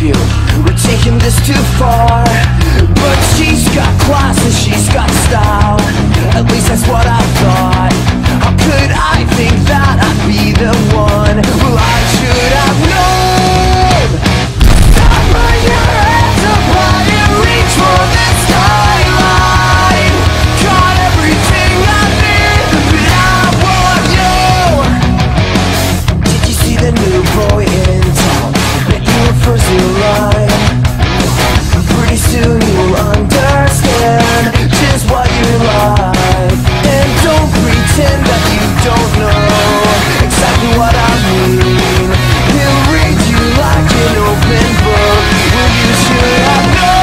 you we're taking this too far. But she's got class and she's got style, at least that's what I thought. How could I think that I'd be the one? Well, I should have known. Stop, put your hands up high and reach for the skyline. Got everything I need, but I want you. Did you see the new boy in town? Bet you were first in line. Pretty soon you'll understand just what you're like. And don't pretend that you don't know exactly what I mean. He'll read you like an open book. Well, you should have known.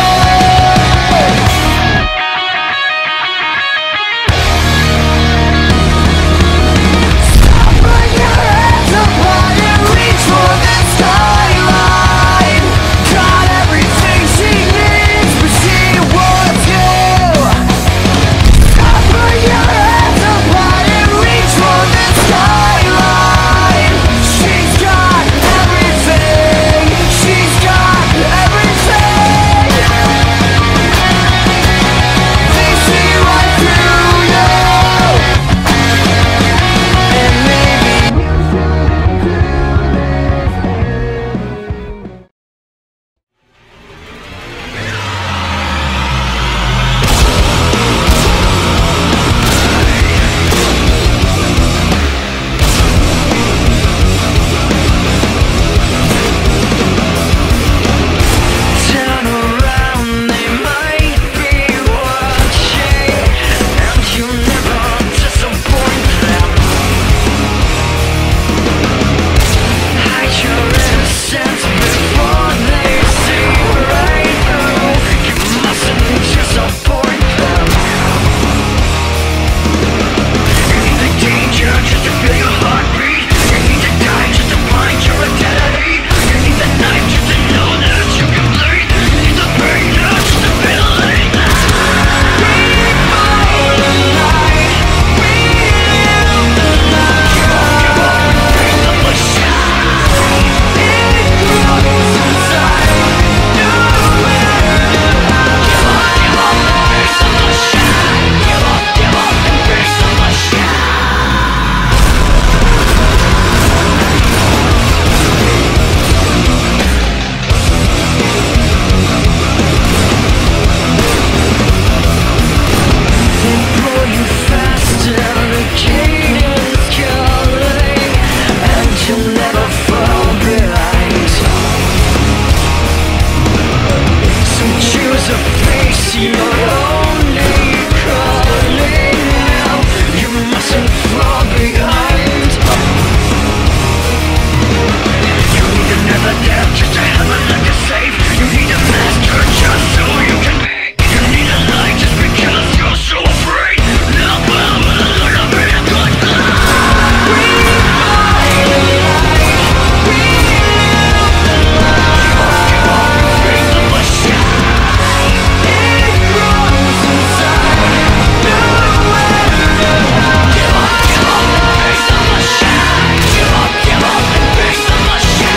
Stop, put your hands up high and reach for the skyline. Got everything she needs, but she wants you. Stop, put your hands up high and reach for the skyline. She's got everything. She's got everything. They see right through you. And maybe turn around, they might be watching, and you never disappoint them. Hide your innocence before they see right through. You mustn't disappoint them. You need the danger just to feel your heartbeat. You need to die just to find your identity. You need the knife just to know that you can bleed. You need the pain just to feel it. Pull you faster, the cadence calling, and you'll never fall behind. So choose a face you're only calling now. You mustn't fall behind. You need another death just to have a look to save. You need a master just so you can pay. You need a light just because you're so afraid. Now well, with a little bit of good luck. We fight the light. We live the light. Give up and face the machine. It grows inside. Nowhere to hide. Give up and face the machine. Give up and face the machine.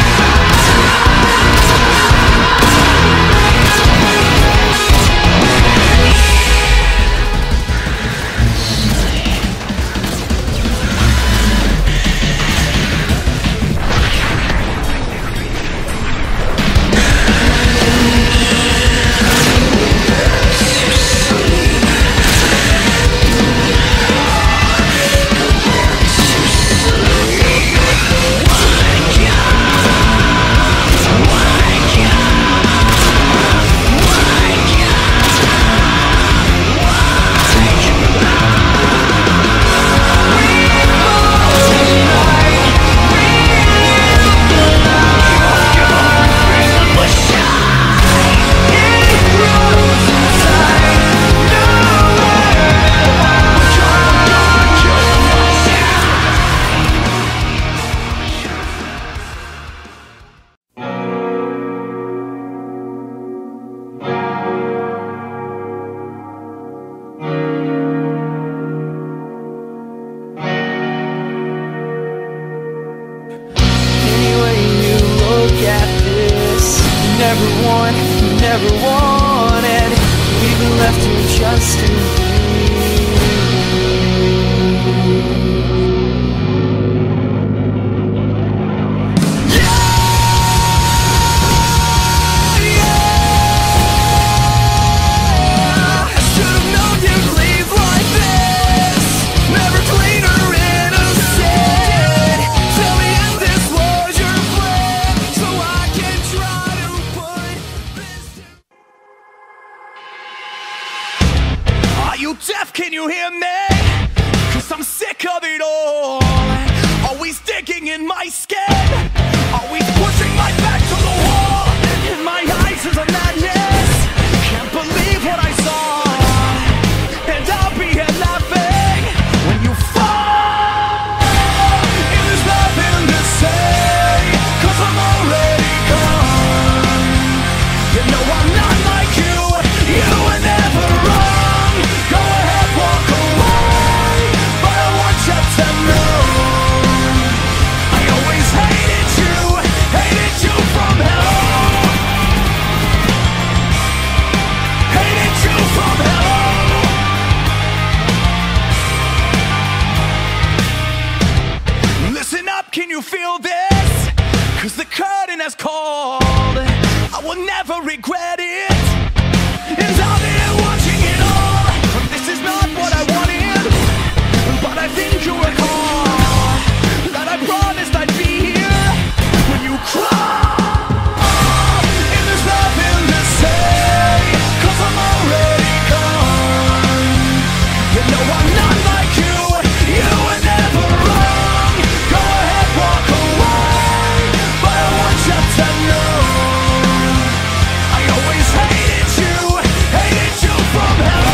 Any way you look at this, never wanted. We've been left here just to Deaf, can you hear me? 'Cause I'm sick of it all. Always digging in my skin, always pushing my back to the wall. In my eyes is a madness, can't believe what I saw. And I'll be here laughing when you fall. And there's nothing to say, 'cause I'm already gone. You know I'm not like you, you were never wrong. Go ahead, walk away, but I want you to know I always hated you from hell. Hated you from hell. Listen up, can you feel this? 'Cause the curtain has called, I will never regret it. And I'll be watching it all. This is not what I wanted, but I think you recall that I promised I'd be here when you crawl. And there's nothing to say, 'cause I'm already gone. You know I'm not like you, you were never wrong. Go ahead, walk away, but I want you to know I always hated you from hell.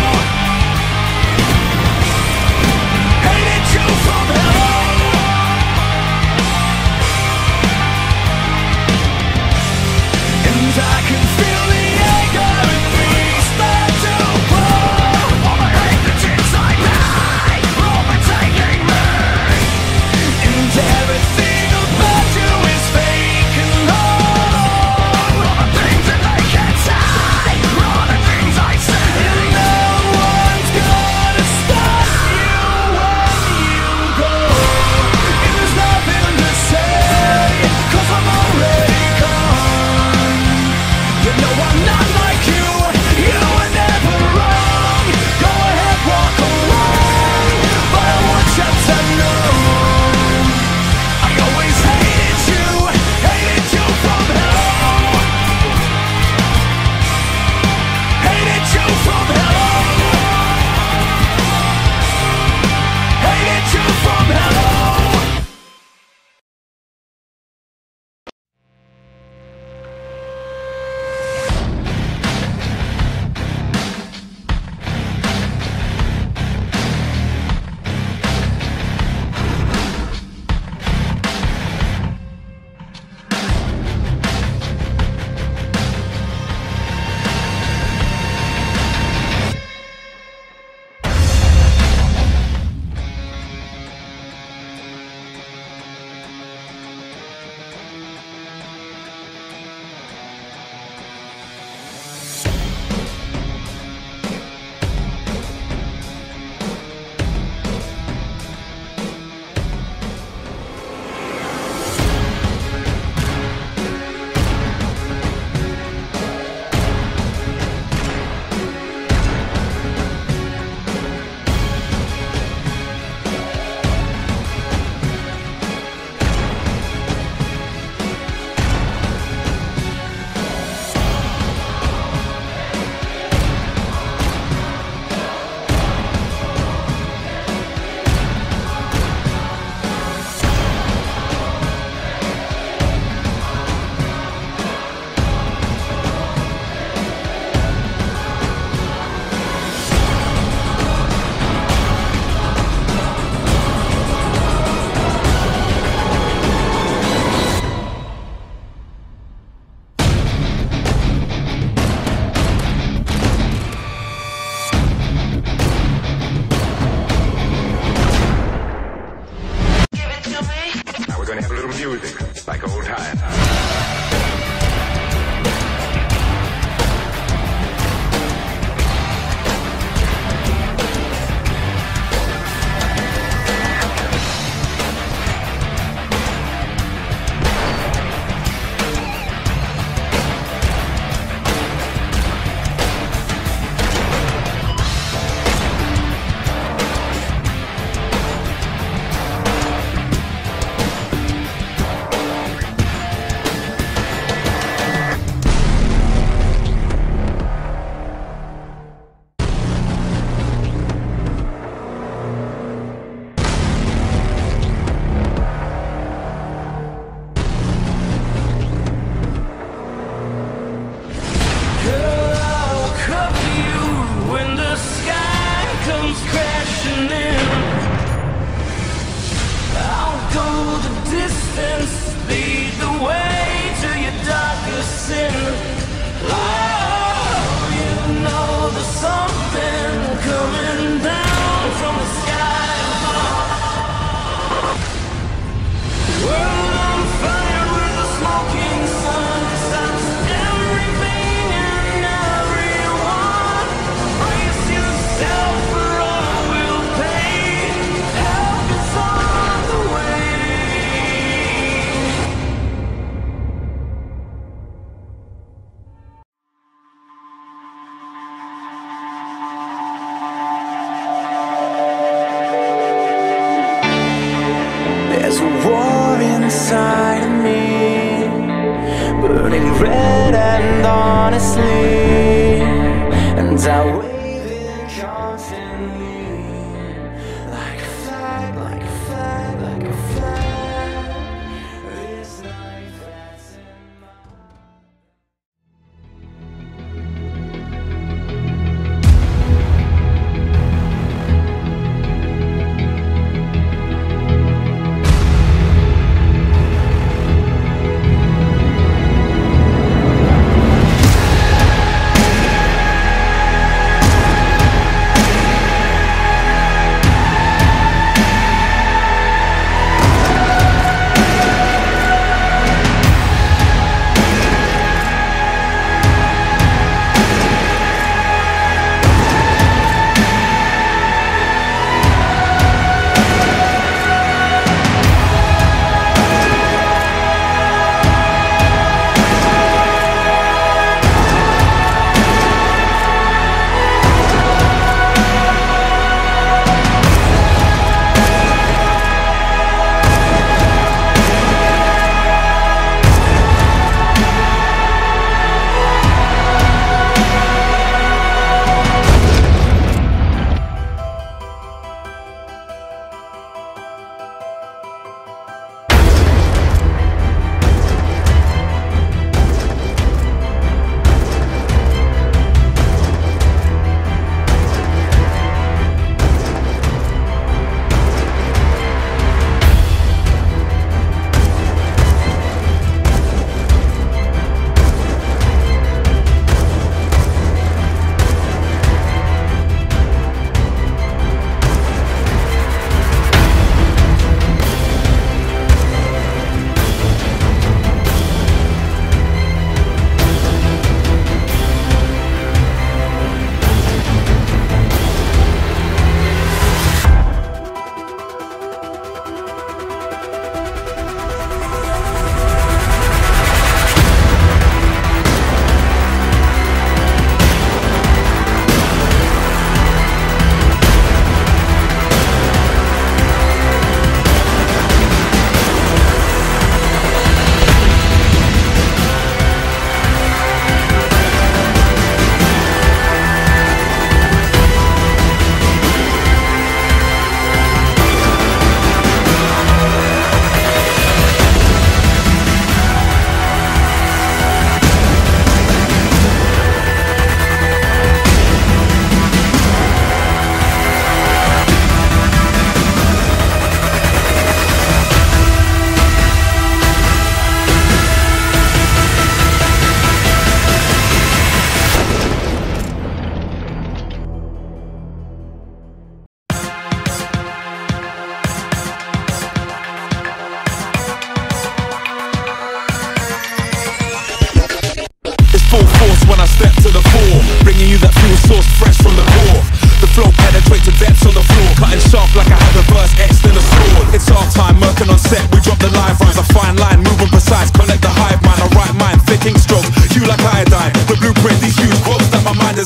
I can feel the anger in me start to grow. All the hate that's inside me, overtaking me. And everything about you is fake and hollow. All the things that I can't say, all the things I say. And no one's gonna stop you when you go. And there's nothing to say, 'cause I'm already gone. You know I'm not like you, you were never wrong. Go ahead, walk away, but I want you to know I always hated you from hell. Hated you from hell. Hated you from hell. We're gonna have a little music, like old times.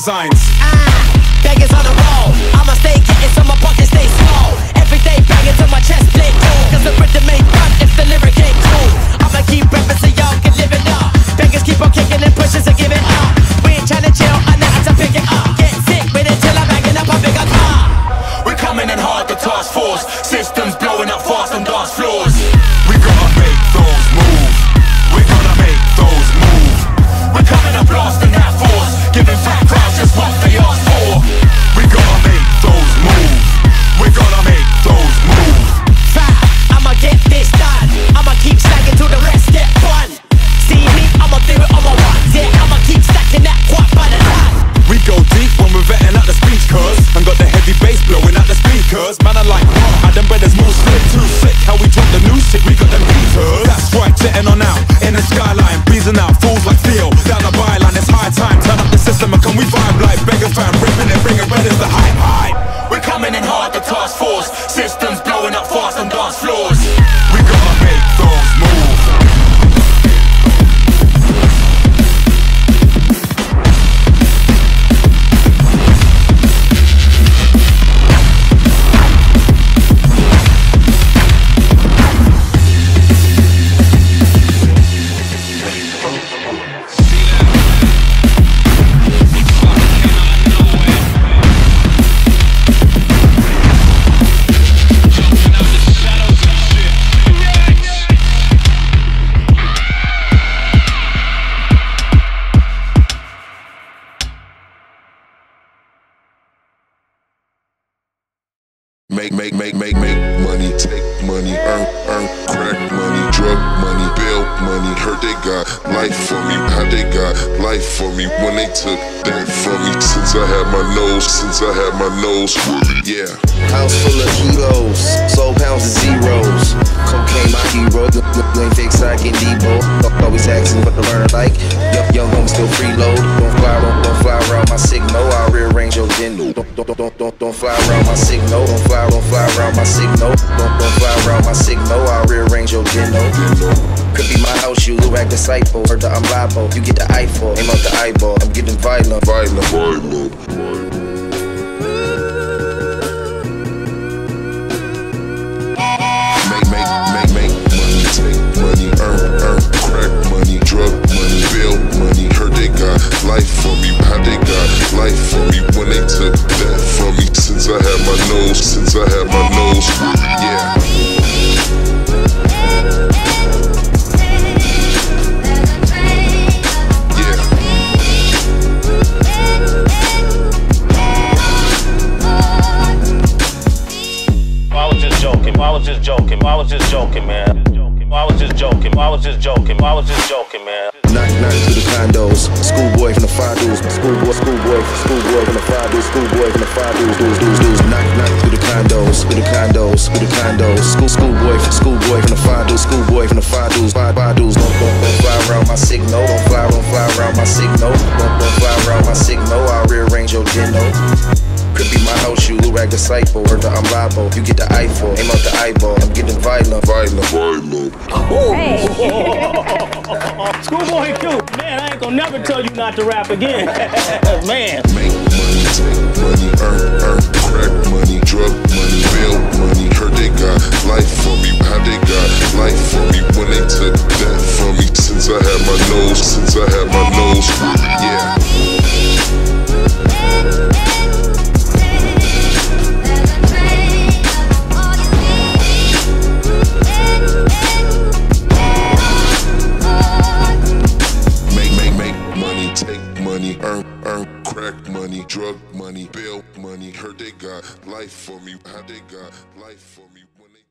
designs. Beggars on the roll, I'ma stay getting so my pockets stay small. Everyday banging till my chest play cool. Cause the rhythm ain't fun if the lyric ain't cool. I'ma keep rapping so y'all can live it up. Beggars keep on kicking and pushing, so give it up. We ain't trying to chill, I know how to pick it up. Get sick with it till I'm banging up a bigger car. We're coming in hard, the task force. Systems blowing up fast on dance floors. We gotta make those move. We're gonna make those move. We're coming and blasting that force, giving fat crowds just what they asked for. We gotta make those move. We're gonna make those move. I'ma get this done. I'ma keep stacking till the rest get fun. See me, I'ma do it on my ones. Yeah, I'ma keep stacking that quad by the ton. We go deep when we're vetting out the speech curves, and got the heavy bass blowing out the speakers. Man, I like how them brothers move slick, too sick. How we drop the new shit, we got them beaters. That's right, jetting on out in the skyline, breezing out fools like Theo down the byline. It's high time, turn up the system and come we vibe like Beggar Fan, ripping it, bringing brothers the hype. We're coming in hard, the task force. Systems blowing up fast on dance floors. We gotta make those move. Make money, take money, earn crack money, drug money, bail money. Heard they got life for me, how they got life for me when they took that from me. Since I had my nose, yeah. House full of heroes, soul pounds of zeros. Cocaine my hero, you ain't fake side getting Debo. Always asking what to learn like. Young home still freeload. Don't fly around my signal. I'll rearrange your dinner. Don't fly around my signal. Don't fly around my signal. Don't fly around my signal. I'll rearrange your dinner. Could be my house, you look like disciple. Heard that I'm liable. You get the eyeball, aim out the eyeball. I'm getting violent. Make money, take money, earn crack money, drug money, bail money. Heard they got life for me, how they got life for me when they took that from me. Since I had my nose, yeah. I was just joking, man. I was just joking, man. Knock through the condos. Schoolboy from the five dudes. Schoolboy from the five dudes. Schoolboy from the five dudes. Knock through the condos. Schoolboy from the five dudes. Schoolboy from the five dudes. Five dudes. Don't fly around my signal. Don't fly around my signal. Don't fly around my signal. I'll rearrange your dinner. Could be my house, you look like disciple. Heard that I'm liable. You get the eyeball, aim out the eyeball. I'm getting violent. Hey. Schoolboy Q, man, I ain't gonna never tell you not to rap again. Man. Make money, take money, earn crack money, drug money, bail money. Heard they got life for me, how they got life for me when they took that from me. Since I had my nose, yeah. Earn crack money, drug money, bail money. Heard they got life for me, how they got life for me when they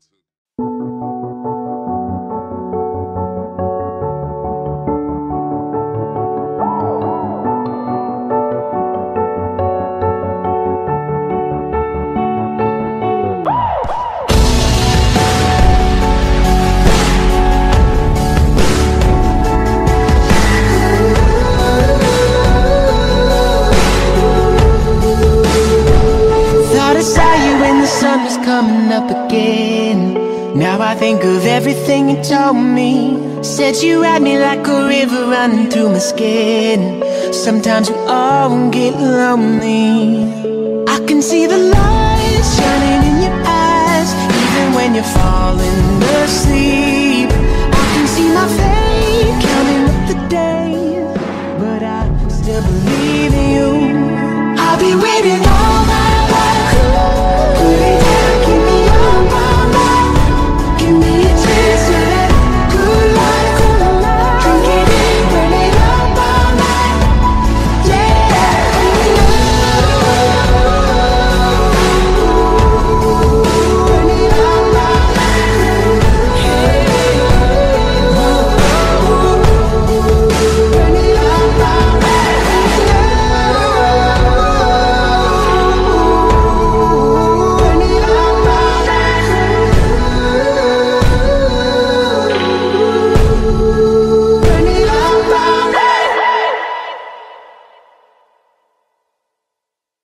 coming up again. Now I think of everything you told me. Said you had me like a river running through my skin. Sometimes we all get lonely. I can see the light shining in your eyes, even when you're falling asleep.